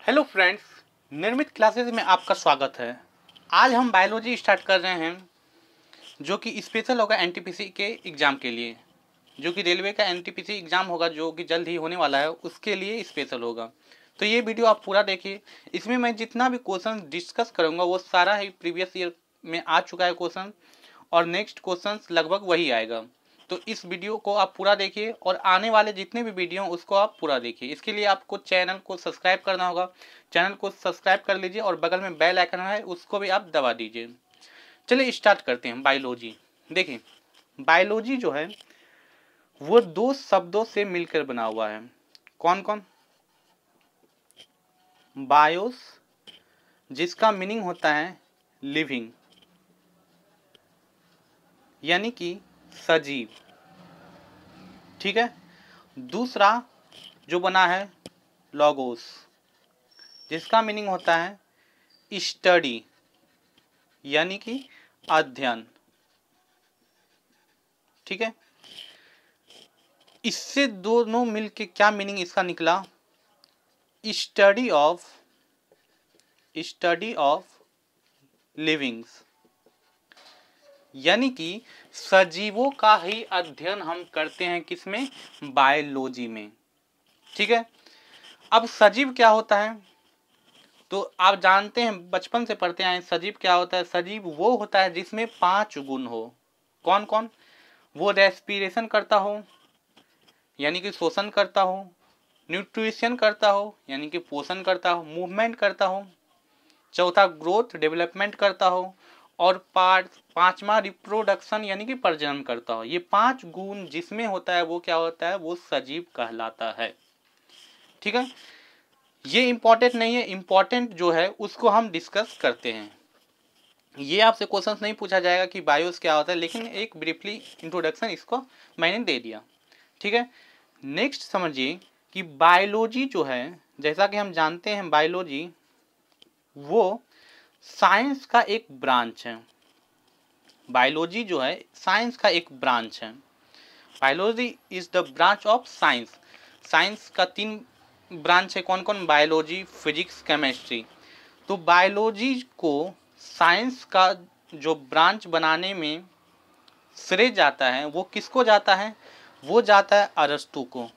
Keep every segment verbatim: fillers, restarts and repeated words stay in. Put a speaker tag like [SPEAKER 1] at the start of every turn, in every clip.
[SPEAKER 1] Hello friends, निर्मित classes में आपका स्वागत है। आज हम बायोलॉजी स्टार्ट कर रहे हैं जो कि स्पेशल होगा एनटीपीसी के एग्ज़ाम के लिए, जो कि रेलवे का एनटीपीसी एग्ज़ाम होगा जो कि जल्द ही होने वाला है, उसके लिए स्पेशल होगा। तो ये वीडियो आप पूरा देखिए। इसमें मैं जितना भी क्वेश्चन डिस्कस करूँगा वो सारा ही प्रीवियस ईयर में आ चुका है क्वेश्चन, और नेक्स्ट क्वेश्चन लगभग वही आएगा। तो इस वीडियो को आप पूरा देखिए और आने वाले जितने भी वीडियो हैं उसको आप पूरा देखिए। इसके लिए आपको चैनल को सब्सक्राइब करना होगा। चैनल को सब्सक्राइब कर लीजिए और बगल में बेल आइकन है उसको भी आप दबा दीजिए। चलिए स्टार्ट करते हैं। बायोलॉजी देखिए, बायोलॉजी जो है वो दो शब्दों से मिलकर बना हुआ है। कौन कौन? बायोस, जिसका मीनिंग होता है लिविंग, यानी कि सजीव, ठीक है। दूसरा जो बना है लॉगोस, जिसका मीनिंग होता है स्टडी, यानी कि अध्ययन, ठीक है। इससे दोनों मिलके क्या मीनिंग इसका निकला? Study of study of livings, यानी कि सजीवों का ही अध्ययन हम करते हैं किसमें? बायोलॉजी में, ठीक है। अब सजीव क्या होता है तो आप जानते हैं, बचपन से पढ़ते आए। सजीव क्या होता है? सजीव वो होता है जिसमें पांच गुण हो। कौन कौन? वो रेस्पिरेशन करता हो, यानी कि श्वसन करता हो, न्यूट्रिशन करता हो, यानी कि पोषण करता हो, मूवमेंट करता हो, चौथा ग्रोथ डेवलपमेंट करता हो, और पांच पांचवा रिप्रोडक्शन यानी कि प्रजनन करता हो। ये पांच गुण जिसमें होता है वो क्या होता है? वो सजीव कहलाता है, ठीक है। ये इंपॉर्टेंट नहीं है, इंपॉर्टेंट जो है उसको हम डिस्कस करते हैं। ये आपसे क्वेश्चंस नहीं पूछा जाएगा कि बायोस क्या होता है, लेकिन एक ब्रीफली इंट्रोडक्शन इसको मैंने दे दिया, ठीक है। नेक्स्ट समझिए कि बायोलॉजी जो है, जैसा कि हम जानते हैं बायोलॉजी वो साइंस का एक ब्रांच है। बायोलॉजी जो है साइंस का एक ब्रांच है। Biology is the branch of science. Science का तीन ब्रांच है। कौन कौन? Biology, physics, chemistry. तो बायोलॉजी को साइंस का जो ब्रांच बनाने में श्रेय जाता है वो किसको जाता है? वो जाता है अरस्तू को।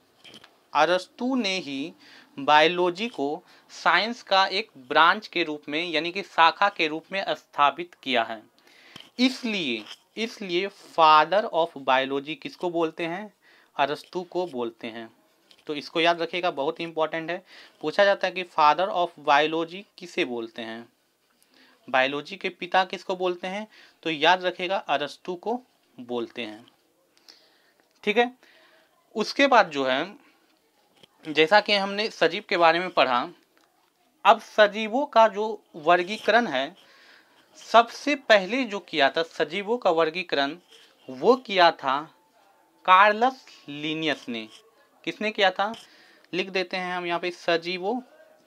[SPEAKER 1] अरस्तू ने ही बायोलॉजी को साइंस का एक ब्रांच के रूप में, यानी कि शाखा के रूप में स्थापित किया है। इसलिए इसलिए फादर ऑफ बायोलॉजी किसको बोलते हैं? अरस्तू को बोलते हैं। तो इसको याद रखिएगा, बहुत इंपॉर्टेंट है। पूछा जाता है कि फादर ऑफ बायोलॉजी किसे बोलते हैं, बायोलॉजी के पिता किसको बोलते हैं? तो याद रखिएगा अरस्तू को बोलते हैं, ठीक है। उसके बाद जो है, जैसा कि हमने सजीव के बारे में पढ़ा, अब सजीवों का जो वर्गीकरण है, सबसे पहले जो किया था सजीवों का वर्गीकरण वो किया था कार्लस लिनियस ने। किसने किया था? लिख देते हैं हम यहाँ पे, सजीवों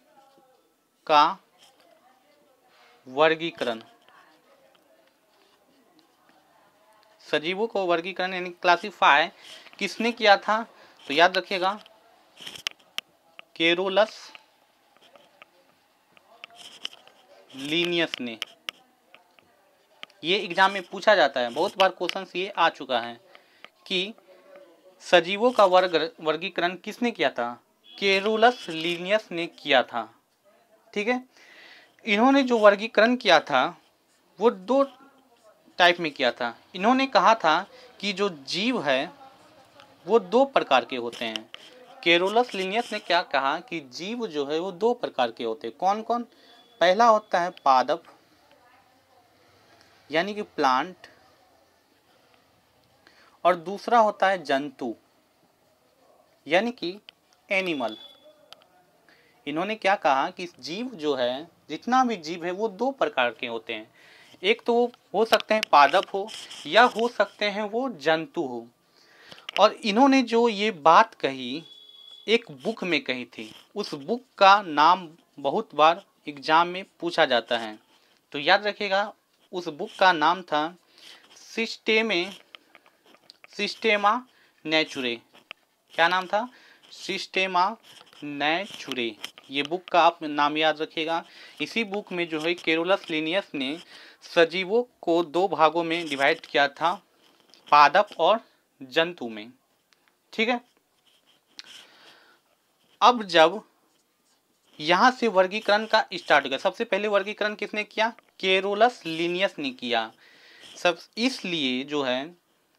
[SPEAKER 1] का वर्गीकरण। सजीवों को वर्गीकरण यानी क्लासिफाई किसने किया था? तो याद रखिएगा कैरोलस लिनियस ने। ये एग्जाम में पूछा जाता है, बहुत बार क्वेश्चन ये आ चुका है कि सजीवों का वर्ग वर्गीकरण किसने किया था? कैरोलस लिनियस ने किया था, ठीक है। इन्होंने जो वर्गीकरण किया था वो दो टाइप में किया था। इन्होंने कहा था कि जो जीव है वो दो प्रकार के होते हैं। कैरोलस लिनियस ने क्या कहा कि जीव जो है वो दो प्रकार के होते हैं। कौन कौन? पहला होता है पादप, यानी कि प्लांट, और दूसरा होता है जंतु, यानी कि एनिमल। इन्होंने क्या कहा कि जीव जो है, जितना भी जीव है वो दो प्रकार के होते हैं। एक तो हो सकते हैं पादप हो, या हो सकते हैं वो जंतु हो। और इन्होंने जो ये बात कही एक बुक में कही थी। उस बुक का नाम बहुत बार एग्जाम में पूछा जाता है, तो याद रखिएगा उस बुक का नाम था सिस्टेमे सिस्टेमा नेचुरे। क्या नाम था? सिस्टेमा नेचुरे, ये बुक का आप नाम याद रखिएगा। इसी बुक में जो है केरोलस लिनियस ने सजीवों को दो भागों में डिवाइड किया था, पादप और जंतु में। ठीक है, अब जब यहाँ से वर्गीकरण का स्टार्ट हो गया, सबसे पहले वर्गीकरण किसने किया? केरोलस लिनियस ने किया। सब इसलिए जो है,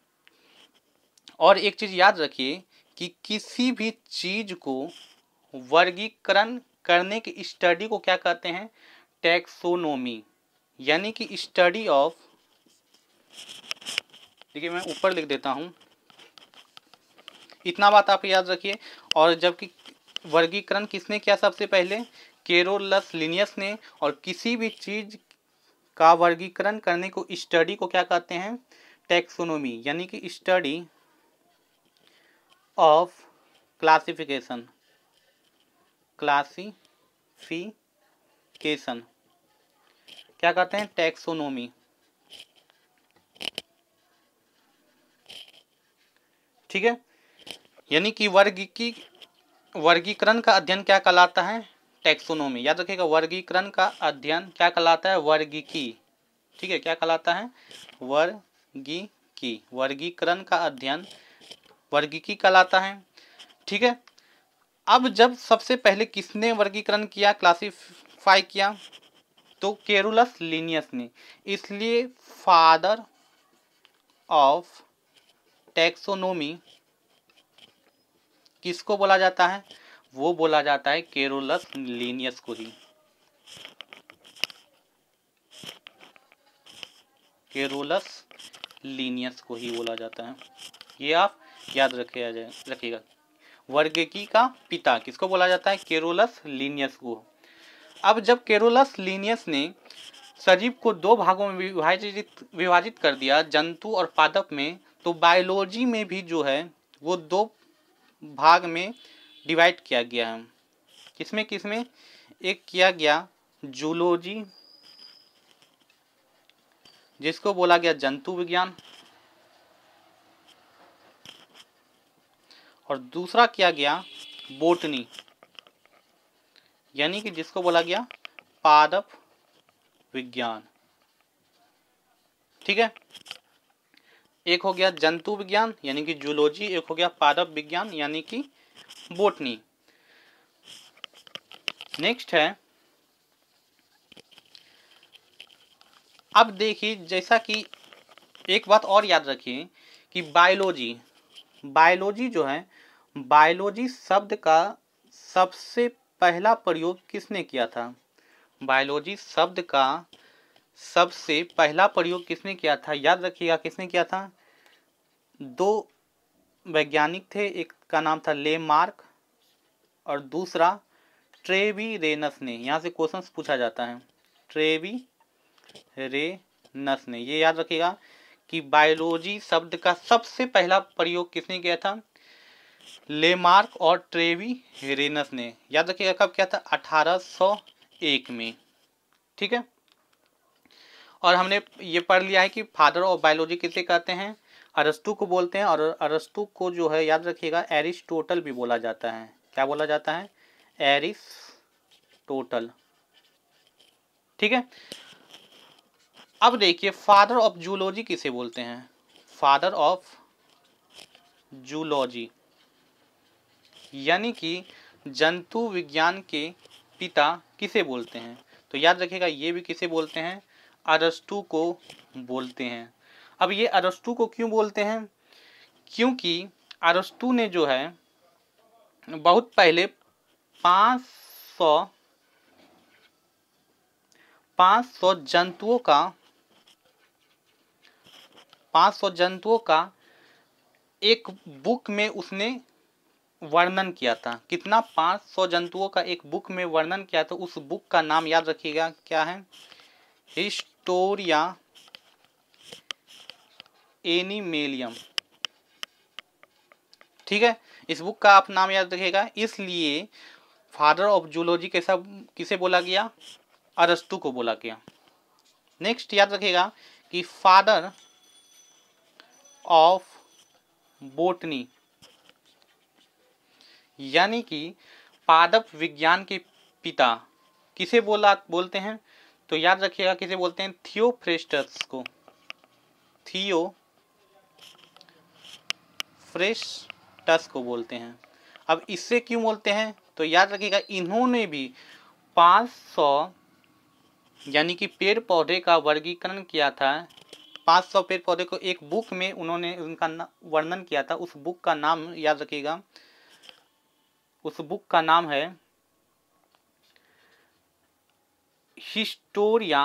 [SPEAKER 1] और एक चीज याद रखिए कि किसी भी चीज को वर्गीकरण करने की स्टडी को क्या कहते हैं? टैक्सोनॉमी, यानी कि स्टडी ऑफ, देखिए मैं ऊपर लिख देता हूं, इतना बात आप याद रखिए। और जबकि वर्गीकरण किसने किया? सबसे पहले केरोलस लिनियस ने। और किसी भी चीज का वर्गीकरण करने को स्टडी को क्या कहते हैं? टैक्सोनॉमी, यानी कि स्टडी ऑफ क्लासिफिकेशन, क्लासिफिकेशन क्या कहते हैं? टैक्सोनॉमी। ठीक है, यानी कि वर्गीकी वर्गीकरण का अध्ययन क्या कहलाता है? टैक्सोनॉमी। याद रखिएगा, वर्गीकरण का अध्ययन क्या कहलाता है? वर्गीकी। ठीक है, क्या कहलाता है? वर्गीकी। वर्गीकरण का अध्ययन वर्गीकी कहलाता है। ठीक है, अब जब सबसे पहले किसने वर्गीकरण किया, क्लासिफाई किया? तो केरोलस लिनियस ने। इसलिए फादर ऑफ टैक्सोनॉमी किसको बोला जाता है? वो बोला जाता है केरोलस लिनियस को ही। केरोलस लिनियस को ही बोला जाता है, ये आप याद रखिए जाए रखिएगा। वर्गीकी का पिता किसको बोला जाता है? केरोलस लिनियस को। अब जब केरोलस लिनियस ने सजीव को दो भागों में विभाजित विभाजित कर दिया, जंतु और पादप में, तो बायोलॉजी में भी जो है वो दो भाग में डिवाइड किया गया है। किसमें किसमें? एक किया गया जूलॉजी, जिसको बोला गया जंतु विज्ञान, और दूसरा किया गया बोटनी, यानी कि जिसको बोला गया पादप विज्ञान। ठीक है, एक हो गया जंतु विज्ञान यानी कि जूलॉजी, एक हो गया पादप विज्ञान यानी कि बोटनी। नेक्स्ट है, अब देखिए, जैसा कि एक बात और याद रखिए कि बायोलॉजी बायोलॉजी जो है, बायोलॉजी शब्द का सबसे पहला प्रयोग किसने किया था? बायोलॉजी शब्द का सबसे पहला प्रयोग किसने किया था? याद रखिएगा, किसने किया था? दो वैज्ञानिक थे, एक का नाम था लेमार्क और दूसरा ट्रेवीरेनस ने। यहाँ से क्वेश्चन पूछा जाता है, ट्रेवीरेनस ने। ये याद रखिएगा कि बायोलॉजी शब्द का सबसे पहला प्रयोग किसने किया था? लेमार्क और ट्रेवीरेनस ने। याद रखिएगा, कब किया था? अठारह सौ एक में। ठीक है, और हमने ये पढ़ लिया है कि फादर ऑफ बायोलॉजी किसे कहते हैं? अरस्तु को बोलते हैं। और अरस्तु को जो है याद रखिएगा एरिस्टोटल भी बोला जाता है। क्या बोला जाता है? एरिस्टोटल। ठीक है, अब देखिए फादर ऑफ जूलॉजी किसे बोलते हैं? फादर ऑफ जूलॉजी यानी कि जंतु विज्ञान के पिता किसे बोलते हैं? तो याद रखिएगा, ये भी किसे बोलते हैं? अरस्तु को बोलते हैं। अब ये अरस्तु को क्यों बोलते हैं? क्योंकि अरस्तु ने जो है बहुत पहले पाँच सौ पाँच सौ जंतुओं का पाँच सौ जंतुओं का एक बुक में उसने वर्णन किया था। कितना? पाँच सौ जंतुओं का एक बुक में वर्णन किया था। उस बुक का नाम याद रखिएगा, क्या है? Historia Animalium. ठीक है, इस बुक का आप नाम याद रखिएगा। इसलिए फादर ऑफ जूलॉजी कैसा किसे बोला गया? अरस्तु को बोला गया। नेक्स्ट याद रखिएगा कि फादर ऑफ बोटनी यानी कि पादप विज्ञान के पिता किसे बोला बोलते हैं? तो याद रखिएगा किसे बोलते हैं? थियोफ्रेस्टस को, थियोफ्रेस्टस को बोलते हैं। अब इससे क्यों बोलते हैं? तो याद रखिएगा इन्होंने भी पाँच सौ यानी कि पेड़ पौधे का वर्गीकरण किया था। पाँच सौ पेड़ पौधे को एक बुक में उन्होंने उनका वर्णन किया था। उस बुक का नाम याद रखिएगा, उस बुक का नाम है हिस्टोरिया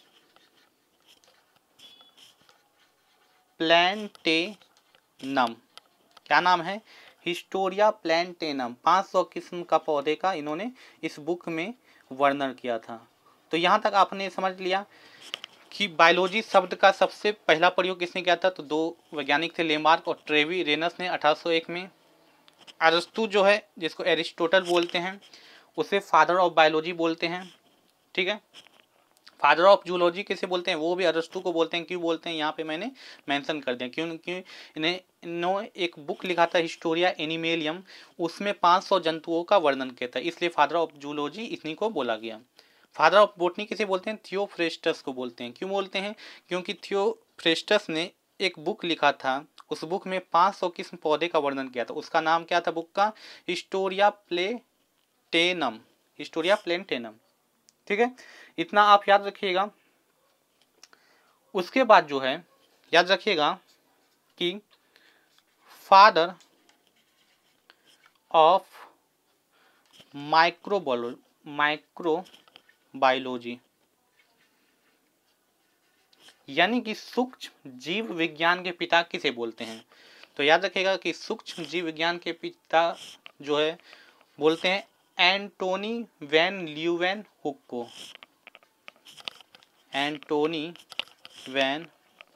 [SPEAKER 1] प्लैंटेनम। क्या नाम है? Historia Plantarum. पाँच सौ किस्म का पौधे का इन्होंने इस बुक में वर्णन किया था। तो यहाँ तक आपने समझ लिया कि बायोलॉजी शब्द का सबसे पहला प्रयोग किसने किया था? तो दो वैज्ञानिक थे, लेमार्क और ट्रेवी रेनस ने अठारह सौ एक में। अरस्तु जो है, जिसको एरिस्टोटल बोलते हैं, उसे फादर ऑफ बायोलॉजी बोलते हैं। ठीक है, फादर ऑफ जूलॉजी किसे बोलते हैं? वो भी अरस्तु को बोलते हैं। क्यों बोलते हैं यहाँ पे मैंने मेंशन कर दिया, क्यों क्यों इन्हें इन्होंने एक बुक लिखा था हिस्टोरिया एनिमेलियम, उसमें पाँच सौ जंतुओं का वर्णन किया था, इसलिए फादर ऑफ जूलॉजी इन्हीं को बोला गया। फादर ऑफ बोटनी किसे बोलते हैं? थियोफ्रेस्टस को बोलते हैं। क्यों बोलते हैं? क्योंकि थियोफ्रेस्टस ने एक बुक लिखा था, उस बुक में पाँच सौ किस्म पौधे का वर्णन किया था। उसका नाम क्या था बुक का? Historia Plantarum, Historia Plantarum. ठीक है, इतना आप याद रखिएगा। उसके बाद जो है याद रखिएगा कि फादर ऑफ माइक्रोबायोलॉजी माइक्रोबायोलॉजी यानी कि सूक्ष्म जीव विज्ञान के पिता किसे बोलते हैं? तो याद रखिएगा कि सूक्ष्म जीव विज्ञान के पिता जो है बोलते हैं एंटोनी वैन ल्यूवेन हुक को। एंटोनी वैन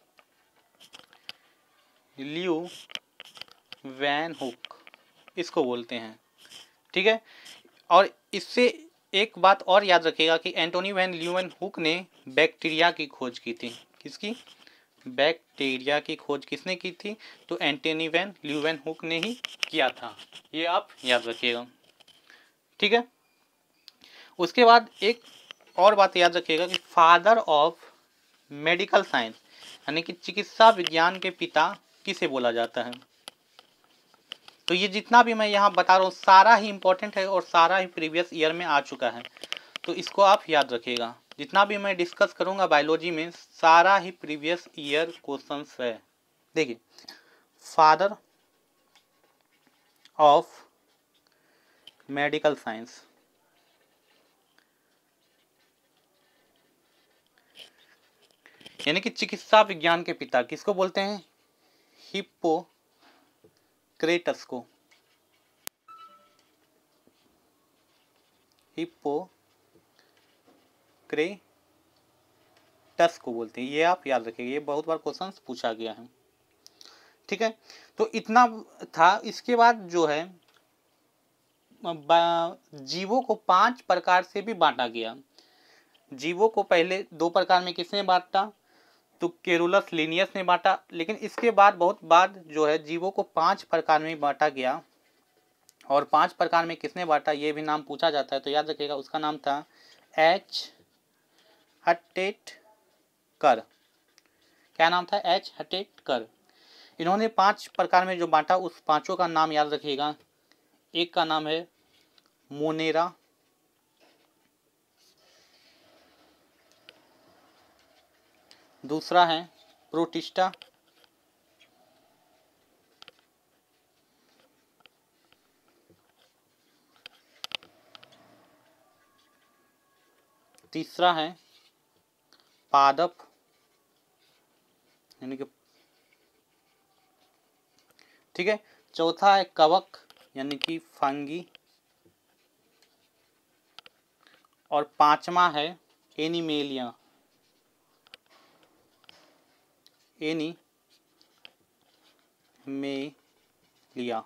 [SPEAKER 1] ल्यूवेन हुक इसको बोलते हैं। ठीक है, और इससे एक बात और याद रखिएगा कि एंटोनी वैन ल्यूवेन हुक ने बैक्टीरिया की खोज की थी। किसकी? बैक्टीरिया की खोज किसने की थी? तो एंटोनी वैन ल्यूवेन हुक ने ही किया था। ये आप याद रखिएगा। ठीक है, उसके बाद एक और बात याद रखिएगा कि फादर ऑफ मेडिकल साइंस यानी कि चिकित्सा विज्ञान के पिता किसे बोला जाता है? तो ये जितना भी मैं यहाँ बता रहा हूँ सारा ही इम्पोर्टेंट है और सारा ही प्रीवियस ईयर में आ चुका है, तो इसको आप याद रखिएगा। जितना भी मैं डिस्कस करूँगा बायोलॉजी में सारा ही प्रीवियस ईयर क्वेश्चंस है। देखिए, फादर ऑफ मेडिकल साइंस यानी कि चिकित्सा विज्ञान के पिता किसको बोलते हैं? हिप्पोक्रेटस को। हिप्पोक्रेटस को बोलते हैं। ये आप याद रखिएगा, ये बहुत बार क्वेश्चन पूछा गया है। ठीक है, तो इतना था। इसके बाद जो है जीवों को पांच प्रकार से भी बांटा गया। जीवों को पहले दो प्रकार में किसने बांटा? तो केरुलस लिनियस ने बांटा, लेकिन इसके बाद बहुत बाद जो है जीवों को पांच प्रकार में बांटा गया। और पांच प्रकार में किसने बांटा ये भी नाम पूछा जाता है, तो याद रखिएगा उसका नाम था एच हटेटकर। क्या नाम था? एच हटेटकर। इन्होंने पांच प्रकार में जो बांटा उस पांचों का नाम याद रखिएगा। एक का नाम है मोनेरा, दूसरा है प्रोटिस्टा, तीसरा है पादप यानी कि ठीक है, चौथा है कवक यानी कि फंगी, और पांचवा है एनिमेलिया एनिमेलिया।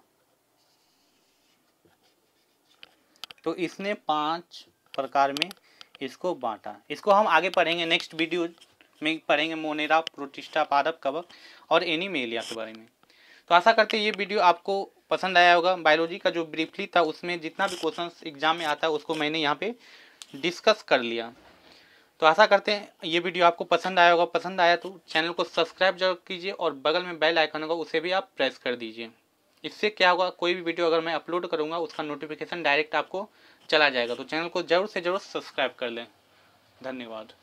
[SPEAKER 1] तो इसने पांच प्रकार में इसको बांटा। इसको हम आगे पढ़ेंगे, नेक्स्ट वीडियो में पढ़ेंगे मोनेरा, प्रोटिस्टा, पादप, कवक और एनिमेलिया के बारे में। तो आशा करते हैं ये वीडियो आपको पसंद आया होगा। बायोलॉजी का जो ब्रीफली था उसमें जितना भी क्वेश्चन एग्जाम में आता है उसको मैंने यहाँ पे डिस्कस कर लिया। तो आशा करते हैं ये वीडियो आपको पसंद आया होगा। पसंद आया तो चैनल को सब्सक्राइब जरूर कीजिए और बगल में बेल आइकन होगा उसे भी आप प्रेस कर दीजिए। इससे क्या होगा, कोई भी वीडियो अगर मैं अपलोड करूँगा उसका नोटिफिकेशन डायरेक्ट आपको चला जाएगा। तो चैनल को जरूर से जरूर सब्सक्राइब कर लें। धन्यवाद।